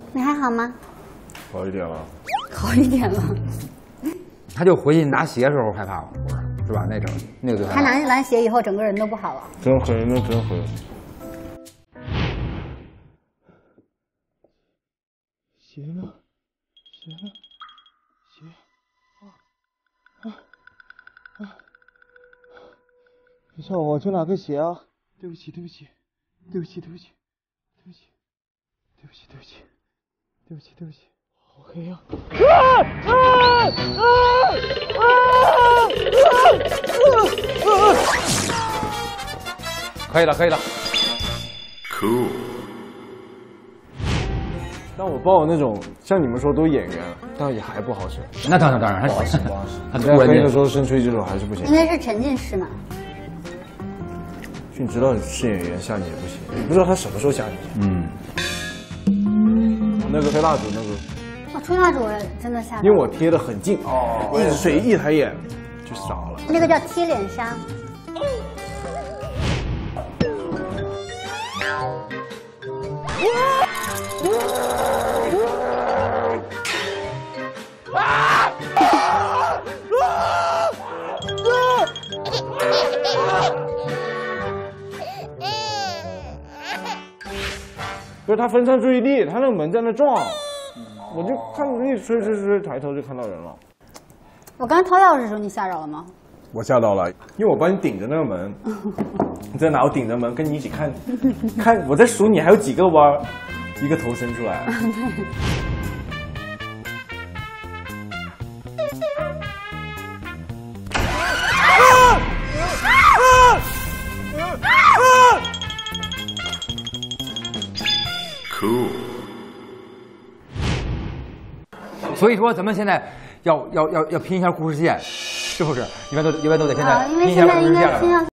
你还好吗？ 好一点了。 好一点了。 他就回去拿鞋的时候害怕了，不是？是吧？那阵儿那个就害怕。 他拿完鞋以后，整个人都不好了。 真黑，那真黑。鞋呢？鞋呢？鞋你叫我去拿个鞋啊！对不起，对不起，对不起，对不起，对不起，对不起，对不起，对不起，对不起，好黑呀！ 可以了，可以了。 Cool。但我报那种像你们说都演员，但也还不好审。 那当然， 不好审，不好审。 他在黑的时候伸出一只手还是不行。 因为是沉浸式嘛。 就你知道是演员吓你也不行，你不知道他什么时候吓你。那个吹蜡烛那个。 吹蜡烛真的吓到。 因为我贴得很近，谁一抬眼就傻了。 那个叫贴脸杀。 不是他分散注意力，他那个门在那撞，我就看一吹，抬头就看到人了。 我刚掏钥匙的时候，你吓着了吗？ 我吓到了，因为我帮你顶着那个门，你在哪？我顶着门跟你一起看，看我在数你还有几个弯，一个头伸出来。 Cool。所以说，咱们现在要拼一下故事线，是不是？一般都得现在拼一下故事线了。